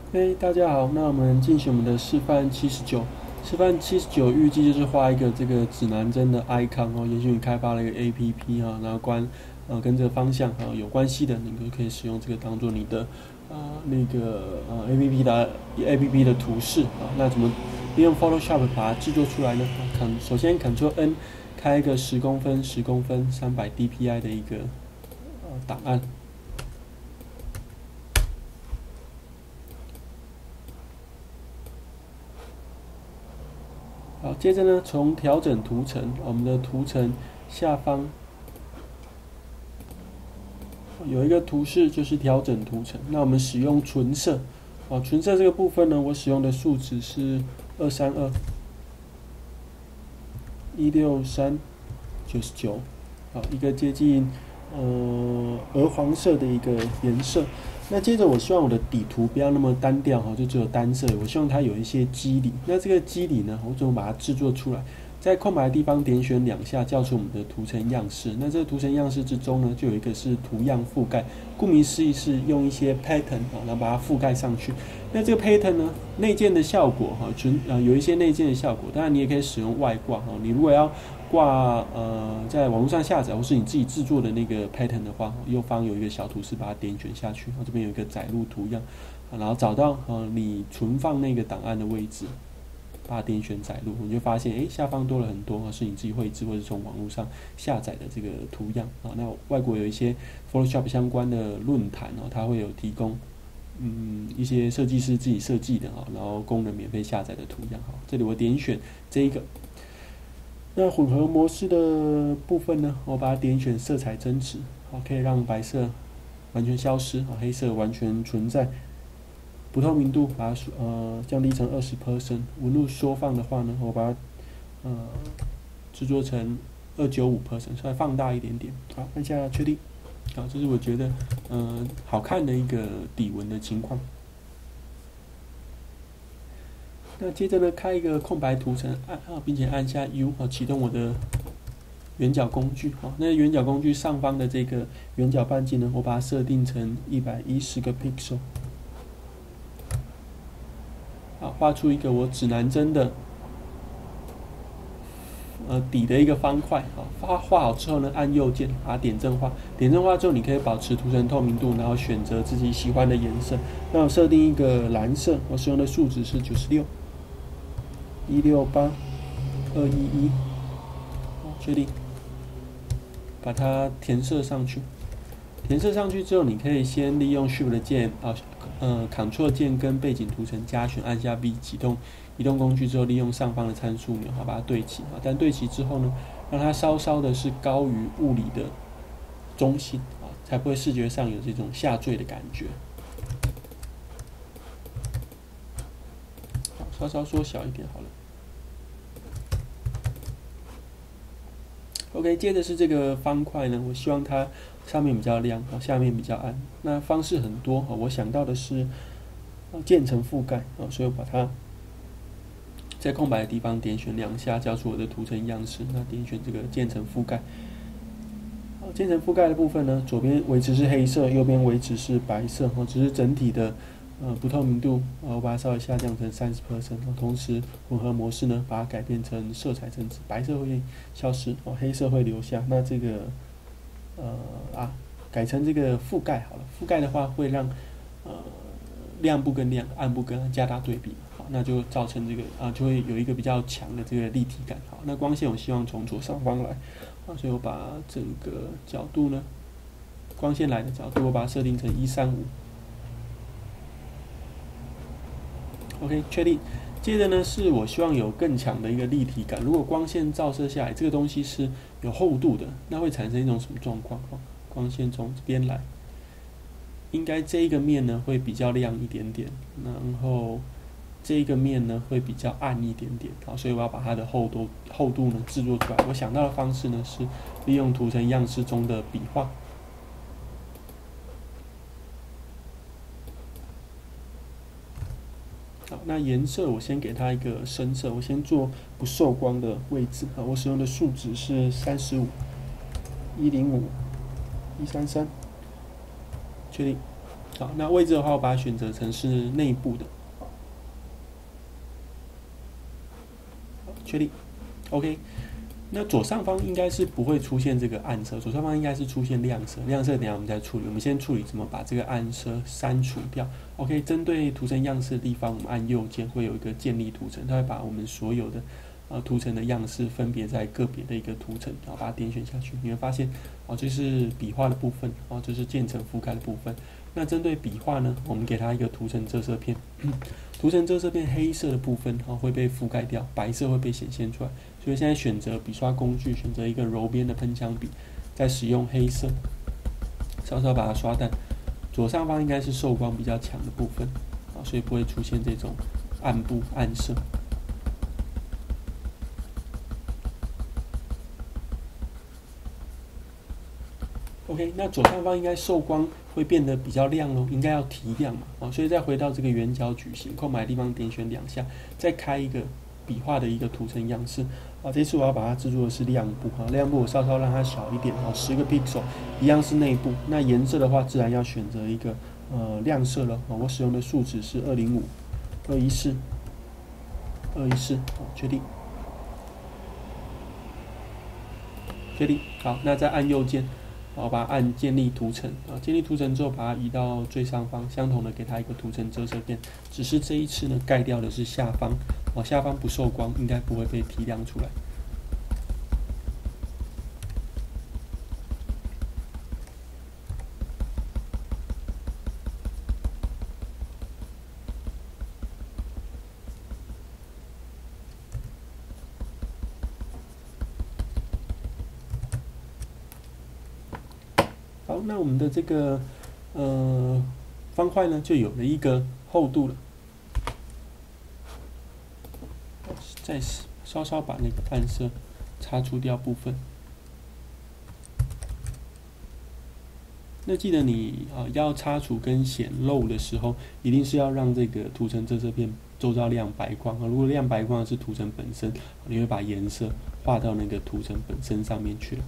嘿，大家好，那我们进行我们的示范79。示范79预计就是画一个这个指南针的 icon 哦，也许你开发了一个 APP 哈，然后跟这个方向有关系的，你就可以使用这个当做你的APP 的图示啊。那怎么利用 Photoshop 把它制作出来呢？首先 Ctrl N 开一个10公分10公分300 dpi 的一个档案。好，接着呢，从调整图层，我们的图层下方有一个图示，就是调整图层。那我们使用纯色，纯色这个部分呢，我使用的数值是232、163、99，好，一个接近鹅黄色的一个颜色。那接着我希望我的底图不要那么单调哈，就只有单色，我希望它有一些肌理。那这个肌理呢，我怎么把它制作出来？在空白的地方点选2下，叫出我们的图层样式。那这个图层样式之中呢，就有一个是图样覆盖，顾名思义是用一些 pattern 然后把它覆盖上去。那这个 pattern 呢，内建的效果有一些内建的效果，当然你也可以使用外挂你如果要挂在网络上下载或是你自己制作的那个 pattern 的话，右方有一个小图示，把它点选下去，这边有一个载入图样，然后找到你存放那个档案的位置，把它点选载入，你就发现下方多了很多是你自己绘制或者从网络上下载的这个图样那外国有一些 Photoshop 相关的论坛它会有提供一些设计师自己设计的然后供人免费下载的图样这里我点选这一个。那混合模式的部分呢，我把它点选色彩增值，可以让白色完全消失，黑色完全存在。不透明度把它降低成20%，纹路缩放的话呢，我把它制作成295%，稍微放大一点点。好，按下确定。好，这是我觉得好看的一个底纹的情况。那接着呢，开一个空白图层，并且按下 U 启动我的圆角工具。那圆角工具上方的这个圆角半径呢，我把它设定成110个 pixel。好，画出一个我指南针的底的一个方块。画好之后呢，按右键把它点阵化。点阵化之后，你可以保持图层透明度，然后选择自己喜欢的颜色。那我设定一个蓝色，我使用的数值是96、168、211，确定，把它填色上去。填色上去之后，你可以先利用 Shift 键Ctrl 键跟背景图层加权，按下 V 启动移动工具之后，利用上方的参数钮把它对齐。但对齐之后呢，让它稍稍的是高于物理的中心才不会视觉上有这种下坠的感觉。好，稍稍缩小一点好了。OK， 接着是这个方块呢，我希望它上面比较亮，下面比较暗。那方式很多，我想到的是渐层覆盖，所以我把它在空白的地方点选2下，叫出我的图层样式。那点选这个渐层覆盖。渐层覆盖的部分呢，左边维持是黑色，右边维持是白色，只是整体的不透明度我把它稍微下降成30%，同时混合模式呢，把它改变成色彩增值，白色会消失，黑色会留下。那这个改成这个覆盖好了。覆盖的话会让亮部跟亮，暗部跟暗加大对比，好，那就造成这个就会有一个比较强的这个立体感。好，那光线我希望从左上方来，所以我把整个角度呢，光线来的角度我把它设定成135。OK， 确定。接着呢，是我希望有更强的一个立体感。如果光线照射下来，这个东西是有厚度的，那会产生一种什么状况？光线从这边来，应该这一个面呢会比较亮一点点，然后这一个面呢会比较暗一点点。好，所以我要把它的厚度呢制作出来。我想到的方式呢是利用图层样式中的笔画。好，那颜色我先给它一个深色，我先做不受光的位置。好，我使用的数值是35、105、133，确定。 好，那位置的话，我把它选择成是内部的，确定 ，OK。那左上方应该是不会出现这个暗色，左上方应该是出现亮色。亮色等一下我们再处理，我们先处理怎么把这个暗色删除掉。OK， 针对图层样式的地方，我们按右键会有一个建立图层，它会把我们所有的图层的样式分别在个别的一个图层，然后把它点选下去，你会发现这是笔画的部分，这是渐层覆盖的部分。那针对笔画呢，我们给它一个图层遮色片，图层遮色片黑色的部分会被覆盖掉，白色会被显现出来。所以现在选择笔刷工具，选择一个柔边的喷枪笔，再使用黑色，稍稍把它刷淡。左上方应该是受光比较强的部分，所以不会出现这种暗部暗色。OK， 那左上方应该受光会变得比较亮咯，应该要提亮嘛，所以再回到这个圆角矩形，空白的地方点选2下，再开一个笔画的一个图层样式。这次我要把它制作的是亮部，亮部我稍稍让它小一点，10个 pixel， 一样是内部。那颜色的话，自然要选择一个亮色了，我使用的数值是205、214、214，确定，确定。好，那再按右键。然后把它按建立图层建立图层之后，把它移到最上方，相同的给它一个图层遮色片，只是这一次呢，盖掉的是下方，下方不受光，应该不会被提亮出来。好，那我们的这个方块呢，就有了一个厚度了。再稍稍把那个暗色擦除掉部分。那记得你要擦除跟显露的时候，一定是要让这个图层遮色片周遭亮白光如果亮白光是图层本身，你会把颜色画到那个图层本身上面去了。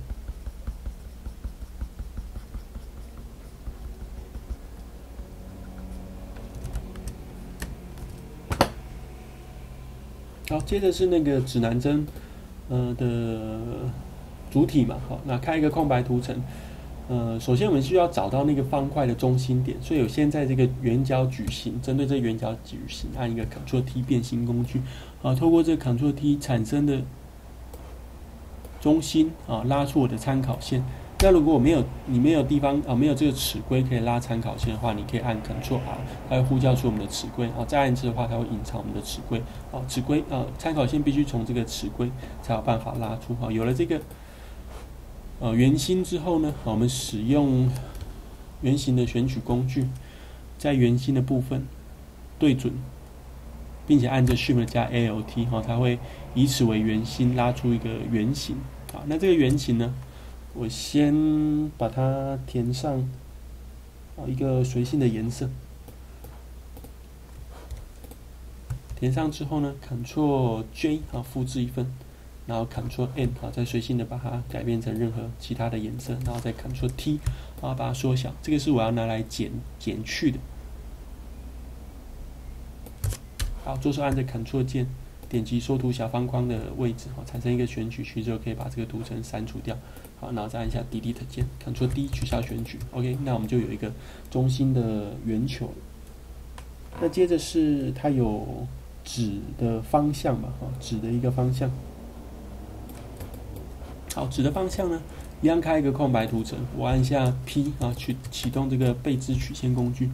好，接着是那个指南针的主体嘛，好，那开一个空白图层。首先我们需要找到那个方块的中心点，所以我先在这个圆角矩形，针对这个圆角矩形按一个 Ctrl T 变形工具，透过这个 Ctrl T 产生的中心拉出我的参考线。那如果你没有地方没有这个尺规可以拉参考线的话，你可以按 Ctrl R， 它会呼叫出我们的尺规再按一次的话，它会隐藏我们的尺规尺规参考线必须从这个尺规才有办法拉出有了这个圆心之后呢，我们使用圆形的选取工具，在圆心的部分对准，并且按着 Shift 加 ALT 它会以此为圆心拉出一个圆形。好，那这个圆形呢，我先把它填上一个随性的颜色，填上之后呢 ，Ctrl J 复制一份，然后 Ctrl N 再随性的把它改变成任何其他的颜色，然后再 Ctrl T 把它缩小。这个是我要拿来减去的。好，左手按着 Ctrl 键，点击缩图小方框的位置产生一个选取区之后，可以把这个图层删除掉。好，然后再按下 Delete 键 ，Ctrl D 取消选举。OK， 那我们就有一个中心的圆球。那接着是它有指的方向嘛，指的一个方向。好，指的方向呢，一样开一个空白图层，我按下 P 去启动这个倍支曲线工具。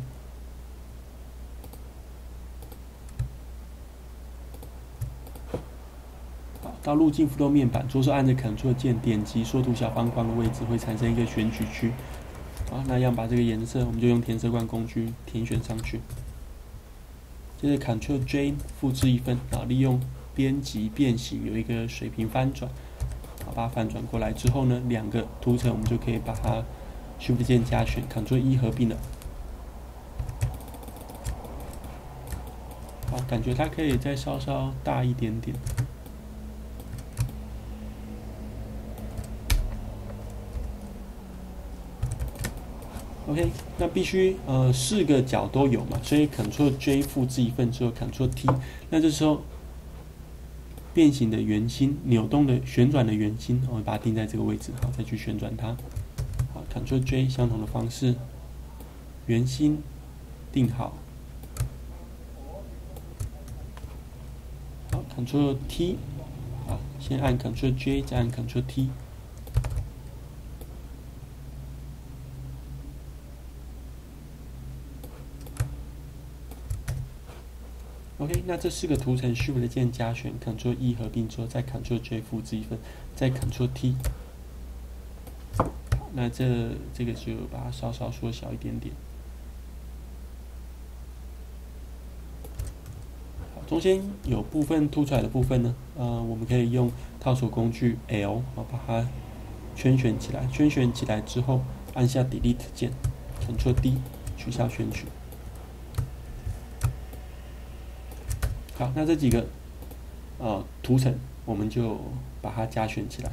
到路径浮动面板，左手按着 Ctrl 键，点击缩图小方框的位置，会产生一个选取区。好，那样把这个颜色，我们就用填色罐工具填选上去。接着 Ctrl J 复制一份，利用编辑变形有一个水平翻转，把它翻转过来之后呢，两个图层我们就可以把它 Shift 键加选 ，Ctrl 1合并了。好，感觉它可以再稍稍大一点点。 OK， 那必须4个角都有嘛，所以 Ctrl J 复制一份之后 Ctrl T， 那这时候变形的圆心、扭动的旋转的圆心，我们把它定在这个位置，好，再去旋转它。好 ，Ctrl J 相同的方式，圆心定好。好 ，Ctrl T， 好，先按 Ctrl J， 再按 Ctrl T。OK， 那这4个图层 Shift 键加选 ，Ctrl E 合并之后，再 Ctrl J 复制一份，再 Ctrl T。好，那这个就把它稍稍缩小一点点。好，中间有部分凸出来的部分呢，我们可以用套索工具 L， 把它圈选起来。圈选起来之后，按下 Delete 键 ，Ctrl D 取消选取。好，那这几个图层我们就把它加选起来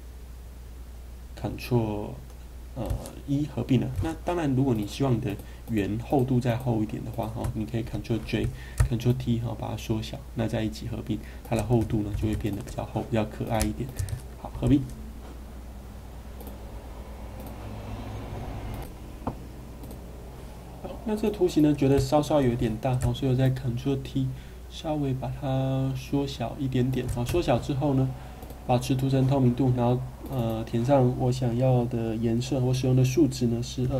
，Ctrl E 合并了。那当然，如果你希望你的圆厚度再厚一点的话，你可以 Ctrl J、Ctrl T 把它缩小，那在一起合并，它的厚度呢就会变得比较厚，比较可爱一点。好，合并。好，那这个图形呢，觉得稍稍有点大，所以我再 Ctrl T。稍微把它缩小一点点，好，缩小之后呢，保持图层透明度，然后填上我想要的颜色。我使用的数值呢是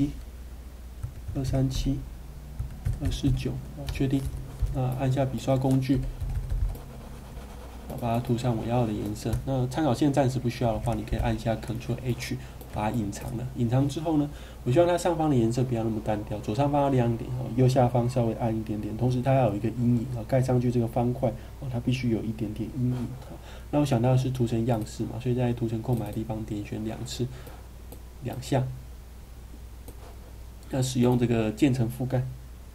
227、237、249，确定。按下笔刷工具，把它涂上我要的颜色。那参考线暂时不需要的话，你可以按下 Ctrl H 把它隐藏了。隐藏之后呢，我希望它上方的颜色不要那么单调，左上方要亮一点，右下方稍微暗一点点。同时它要有一个阴影，盖上去这个方块，它必须有一点点阴影。那我想到的是图层样式嘛，所以在图层空白的地方点选2下。那使用这个渐层覆盖。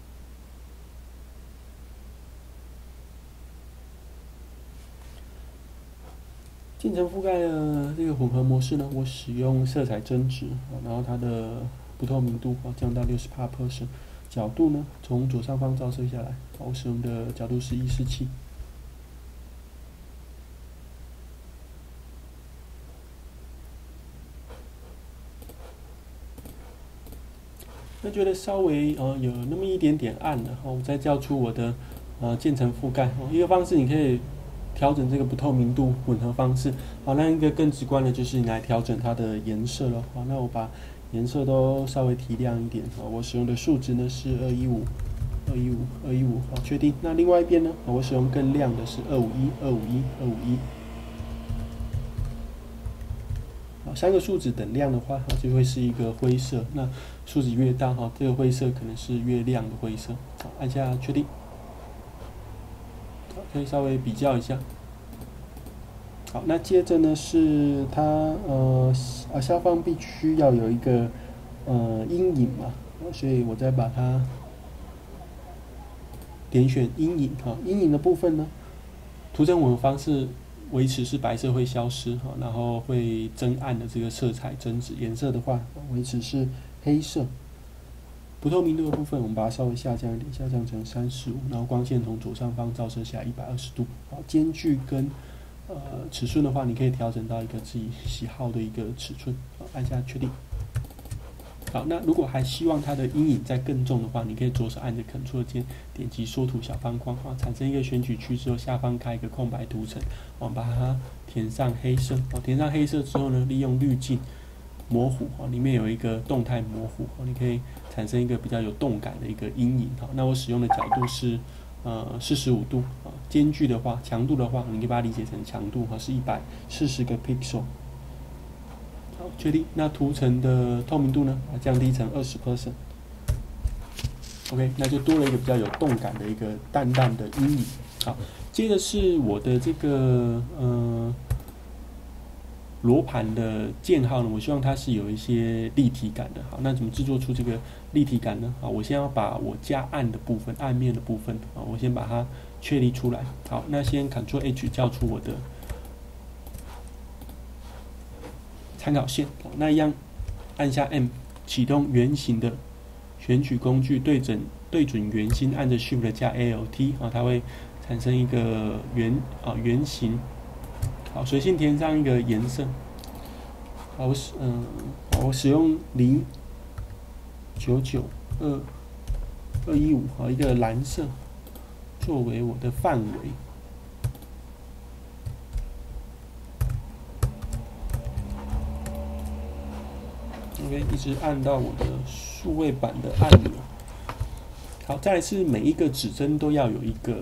渐层覆盖的这个混合模式呢，我使用色彩增值，然后它的不透明度降到60%，角度呢从左上方照射下来，我使用的角度是147。那觉得稍微有那么一点点暗了，我再叫出我的渐层覆盖。一个方式你可以调整这个不透明度混合方式。好，那一个更直观的就是你来调整它的颜色了。好，那我把颜色都稍微提亮一点。我使用的数值呢是215、好，确定。那另外一边呢，我使用更亮的是251。好，3个数值等亮的话，就会是一个灰色。那数值越大，这个灰色可能是越亮的灰色。好，按下确定。好，可以稍微比较一下。好，那接着呢是它下方必须要有一个阴影嘛，所以我再把它点选阴影。阴影的部分呢，图层混合方式维持是白色会消失，然后会增暗的这个色彩增值。颜色的话，维持是黑色。不透明度的部分，我们把它稍微下降一点，下降成345，然后光线从左上方照射下120度。好，间距跟尺寸的话，你可以调整到一个自己喜好的一个尺寸。好，按下确定。好，那如果还希望它的阴影再更重的话，你可以左手按着 Ctrl 键，点击缩图小方框，产生一个选取区之后，下方开一个空白图层，把它填上黑色。填上黑色之后呢，利用滤镜模糊，里面有一个动态模糊，你可以产生一个比较有动感的一个阴影。那我使用的角度是45度。间距的话，强度的话，你可以把它理解成强度，是140个 pixel。好，确定。那图层的透明度呢，降低成20%。OK， 那就多了一个比较有动感的一个淡淡的阴影。好，接着是我的这个罗盘的键号呢，我希望它是有一些立体感的。好，那怎么制作出这个立体感呢？好，我先要把我加暗的部分、暗面的部分，我先把它确立出来。好，那先 Ctrl H 叫出我的参考线。那一样按下 M 启动圆形的选取工具，对准圆心，按着 Shift 加 Alt 啊，它会产生一个圆形。好，随性填上一个颜色。好，我使用099215好一个蓝色作为我的范围。OK， 一直按到我的数位板的按钮。好，再来是每一个指针都要有一个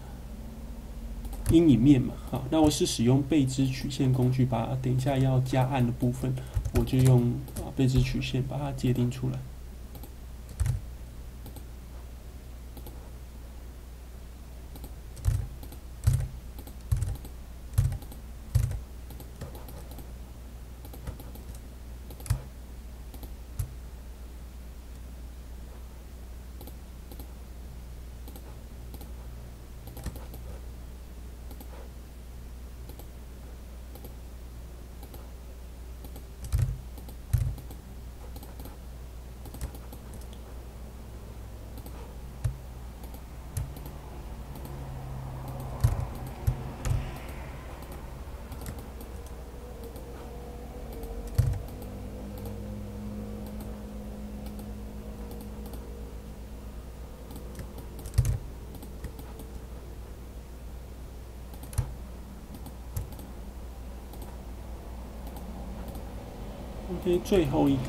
阴影面嘛。好，那我是使用倍支曲线工具，把等一下要加暗的部分，我就用倍支曲线把它界定出来。OK， 最后一个。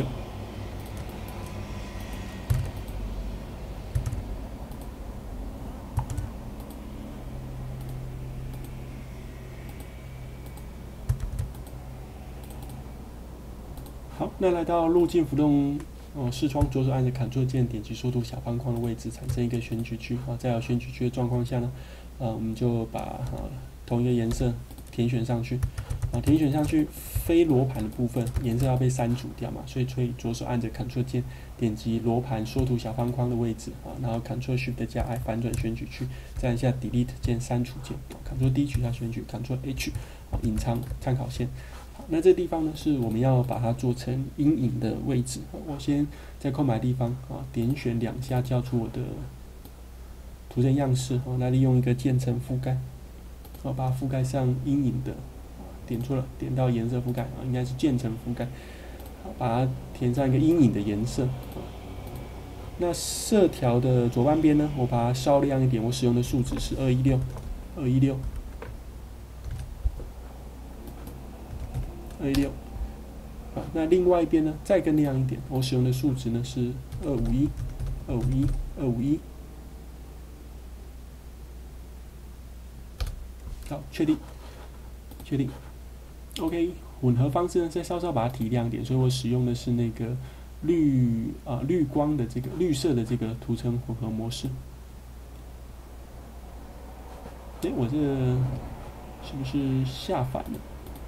好，那来到路径浮动视窗，左手按着 Ctrl 键，点击缩图小方框的位置，产生一个选取区。在有选取区的状况下呢，我们就把同一个颜色填选上去。填选上去，非罗盘的部分颜色要被删除掉嘛，所以左手按着 Ctrl 键，点击罗盘缩图小方框的位置然后 Ctrl Shift 加 I 反转选取区，再按下 Delete 键删除键，Ctrl D 取消选取 ，Ctrl H 隐藏参考线。好，那这地方呢是我们要把它做成阴影的位置。我先在空白地方点选2下，叫出我的图层样式来利用一个渐层覆盖，把它覆盖上阴影的。点错了，点到颜色覆盖应该是渐层覆盖，把它填上一个阴影的颜色。那色条的左半边呢，我把它稍亮一点，我使用的数值是216。好，那另外一边呢，再更亮一点，我使用的数值呢是251。好，确定。OK， 混合方式呢，再稍稍把它提亮一点，所以我使用的是那个绿光的这个绿色的这个图层混合模式。我这是不是下反了？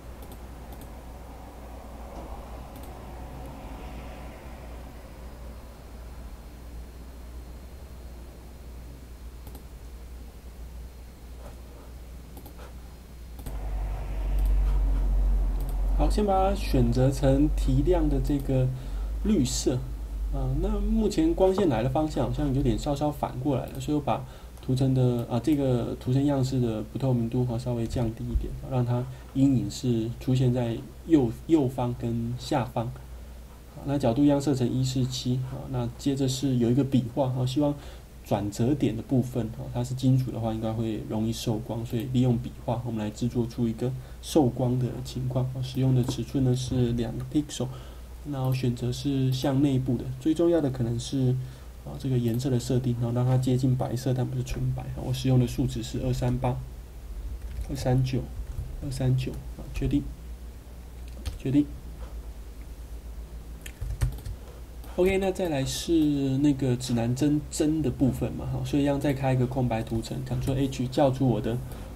好，先把它选择成提亮的这个绿色。那目前光线来的方向好像有点稍稍反过来了，所以我把图层的这个图层样式的不透明度稍微降低一点，让它阴影是出现在右方跟下方。那角度一样设成147。那接着是有一个笔画，希望转折点的部分它是金属的话，应该会容易受光，所以利用笔画，我们来制作出一个受光的情况。使用的尺寸呢是2 pixel， 然后选择是向内部的。最重要的可能是这个颜色的设定，然后让它接近白色，但不是纯白。我使用的数值是238、239、确定。OK， 那再来是那个指南针的部分嘛，所以一样再开一个空白图层 ，Ctrl H 叫出我的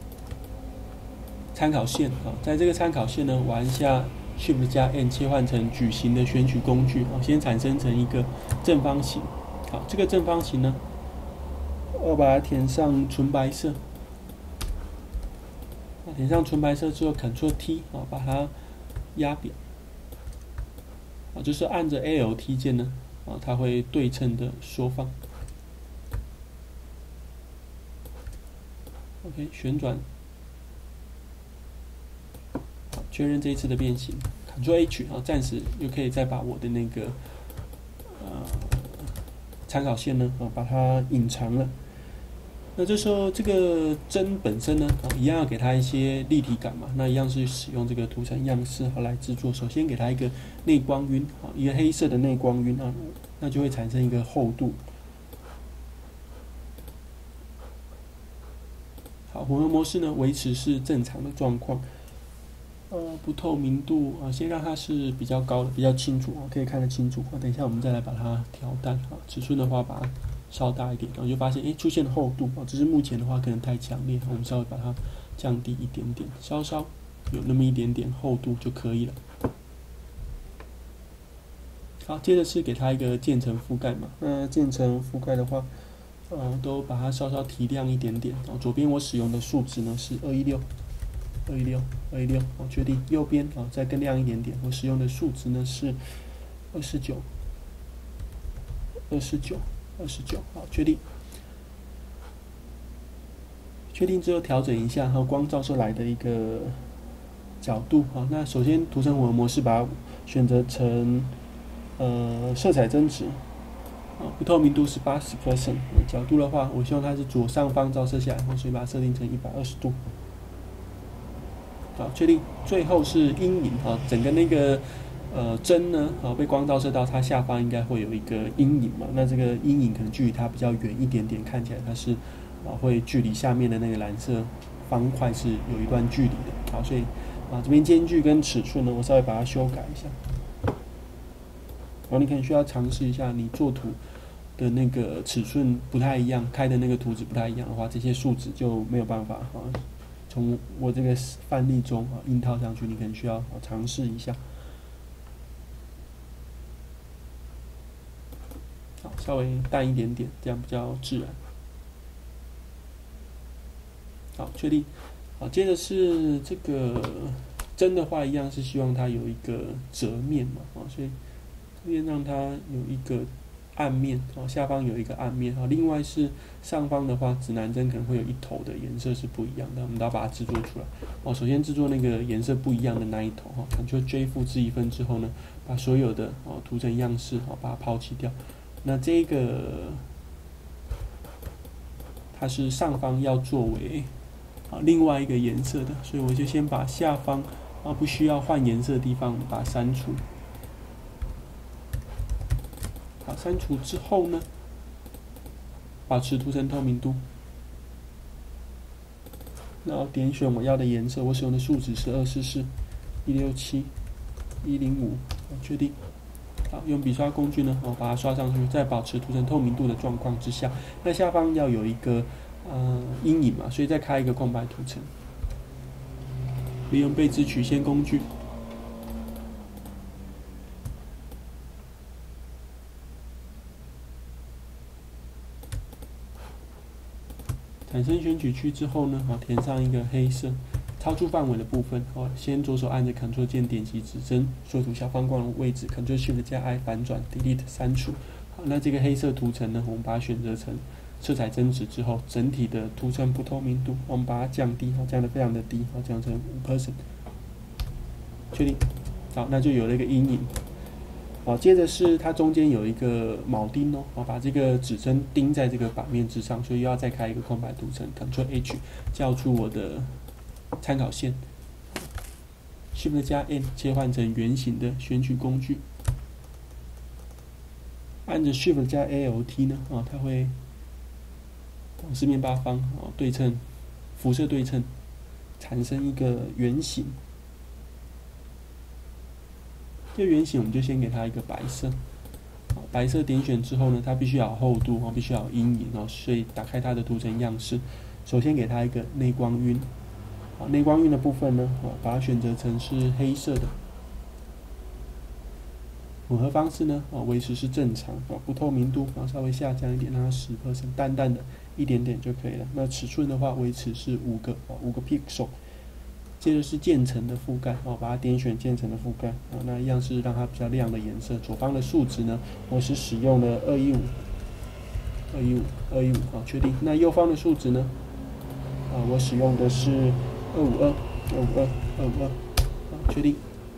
参考线在这个参考线呢，我按下 Shift 加 N 切换成矩形的选取工具先产生成一个正方形。好，这个正方形呢，我把它填上纯白色。填上纯白色之后 ，Ctrl T 把它压扁。 啊，就是按着 Alt 键呢，啊，它会对称的缩放。OK， 旋转，好，确认这一次的变形。Ctrl H 啊，暂时又可以再把我的那个参考线呢，把它隐藏了。那这时候这个针本身呢，一样要给它一些立体感嘛。那一样是使用这个涂层样式来制作。首先给它一个内光晕，一个黑色的内光晕啊，那就会产生一个厚度。好，混合模式呢维持是正常的状况。不透明度啊，先让它是比较高的，比较清楚可以看得清楚。等一下我们再来把它调淡啊，尺寸的话把它稍大一点，然后就发现出现了厚度只是目前的话可能太强烈，我们稍微把它降低一点点，稍稍有那么一点点厚度就可以了。好，接着是给它一个渐层覆盖嘛。那渐层覆盖的话，都把它稍稍提亮一点点。左边我使用的数值呢是216。确定。右边再更亮一点点，我使用的数值呢是29。好，确定。确定之后调整一下光照射来的一个角度那首先图层混合模式把它选择成色彩增值不透明度是80%，角度的话我希望它是左上方照射下来，所以把它设定成120度。好，确定。最后是阴影整个那个针呢被光照射到，它下方应该会有一个阴影嘛。那这个阴影可能距离它比较远一点点，看起来它是会距离下面的那个蓝色方块是有一段距离的。好，所以这边间距跟尺寸呢，我稍微把它修改一下。你可能需要尝试一下，你作图的那个尺寸不太一样，开的那个图纸不太一样的话，这些数值就没有办法从我这个范例中印套上去，你可能需要尝试一下。好，稍微淡一点点，这样比较自然。好，确定。好，接着是这个针的话，一样是希望它有一个折面嘛，所以这边让它有一个暗面下方有一个暗面另外是上方的话，指南针可能会有一头的颜色是不一样的，我们都要把它制作出来首先制作那个颜色不一样的那一头Ctrl J 复制一份之后呢，把所有的图层样式把它抛弃掉。那这个它是上方要作为另外一个颜色的，所以我就先把下方不需要换颜色的地方把它删除。好，删除之后呢，保持图层透明度，然后点选我要的颜色，我使用的数值是244、167、105，确定。好，用笔刷工具呢，把它刷上去，在保持图层透明度的状况之下，那下方要有一个阴影嘛，所以再开一个空白图层，利用倍值曲线工具。产生选取区之后呢，填上一个黑色，超出范围的部分，先左手按着 Ctrl 键点击指针，缩图小方框的位置 ，Ctrl Shift 加 I 反转 Delete 删除。好，那这个黑色图层呢，我们把它选择成色彩增值之后，整体的图层不透明度，我们把它降低，降得非常的低，降成5%，确定。好，那就有了一个阴影。接着是它中间有一个铆钉把这个指针钉在这个版面之上，所以又要再开一个空白图层 ，Ctrl H 叫出我的参考线 ，Shift 加 N 切换成圆形的选取工具，按着 Shift 加 Alt 呢，它会往四面八方对称，辐射对称，产生一个圆形。这个圆形我们就先给它一个白色，白色点选之后呢，它必须要有厚度必须要有阴影所以打开它的图层样式，首先给它一个内光晕，内光晕的部分呢，把它选择成是黑色的，混合方式呢，维持是正常，不透明度稍微下降一点，让它10%，淡淡的一点点就可以了。那尺寸的话，维持是5个 pixel。 接着是渐层的覆盖，把它点选渐层的覆盖，那一样是让它比较亮的颜色。左方的数值呢，我是使用了215，好，确定。那右方的数值呢，我使用的是252，好，确定。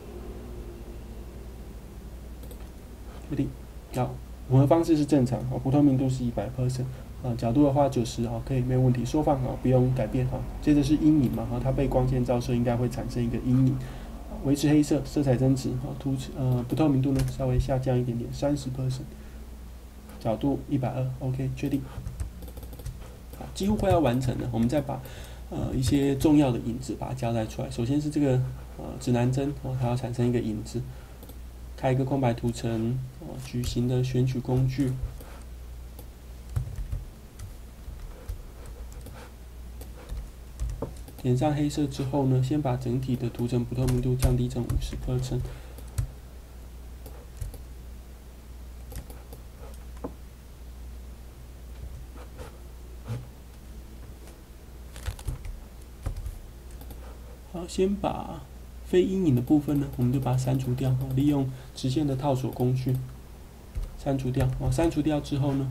好，混合方式是正常，不透明度是100%，角度的话90，可以没有问题，缩放不用改变。接着是阴影嘛，它被光线照射应该会产生一个阴影，维持黑色，色彩增值，不透明度呢稍微下降一点点30%，角度120 ，OK， 确定。好，几乎快要完成了，我们再把一些重要的影子把它交代出来。首先是这个指南针，它要产生一个影子。开一个空白图层，矩形的选取工具，填上黑色之后呢，先把整体的图层不透明度降低成50%。好，先把非阴影的部分呢，我们就把它删除掉，利用直线的套索工具删除掉。删除掉之后呢，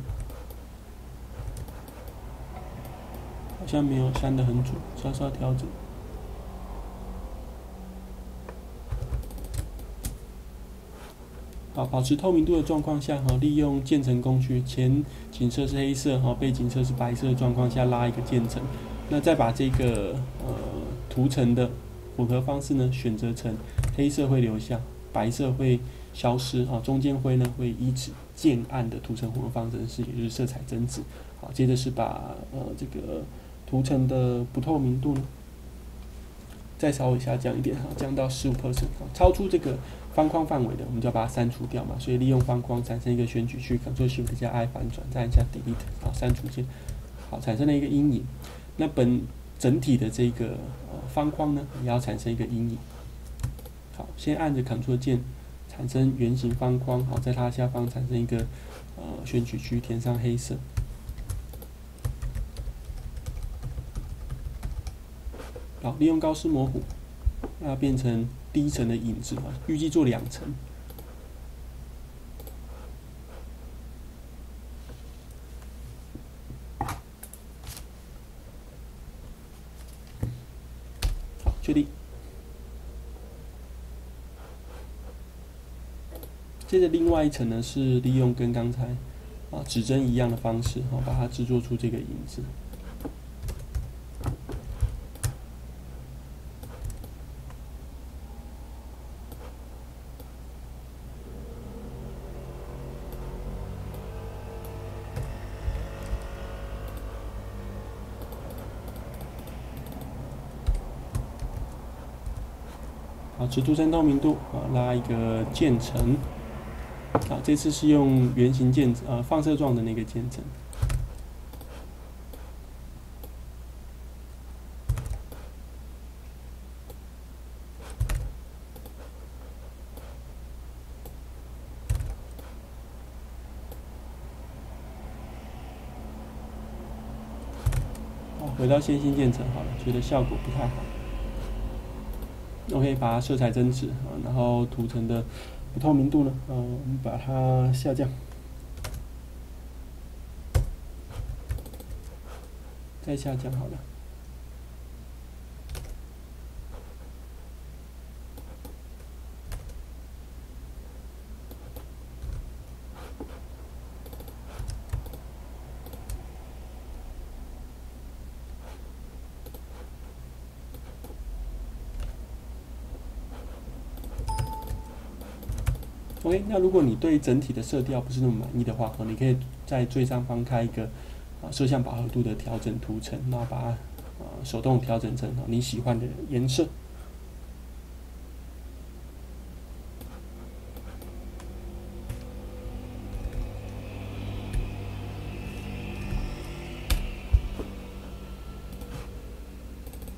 好像没有删得很准，稍稍调整。好，保持透明度的状况下，利用渐层工具，前景色是黑色，背景色是白色的状况下拉一个渐层。那再把这个图层的混合方式呢，选择成黑色会留下，白色会消失，中间灰呢会依此渐暗的图层混合方程式，也就是色彩增值。好，接着是把这个图层的不透明度呢，再稍微下降一点，降到15%，超出这个方框范围的，我们就要把它删除掉嘛。所以利用方框产生一个选取区 ，Ctrl+Shift 加 I 反转，再按下 Delete， 好，删除键，好，产生了一个阴影。那整体的这个方框呢，也要产生一个阴影。好，先按着 Ctrl 键产生圆形方框，好，在它下方产生一个选取区，填上黑色。好，利用高斯模糊，让它变成第一层的影子，预计做2层。好，确定。接着另外一层呢，是利用跟刚才指针一样的方式，把它制作出这个影子。好，持图层透明度，拉一个渐层。好，这次是用圆形渐放射状的那个渐层。回到线性渐层好了，觉得效果不太好。OK， 把它色彩增值，然后图层的不透明度呢，我们把它下降，再下降好了。OK， 那如果你对整体的色调不是那么满意的话，你可以在最上方开一个摄像饱和度的调整图层，然后把它手动调整成你喜欢的颜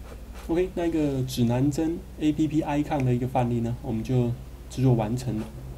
色。OK， 那个指南针 APP icon 的一个范例呢，我们就制作完成了。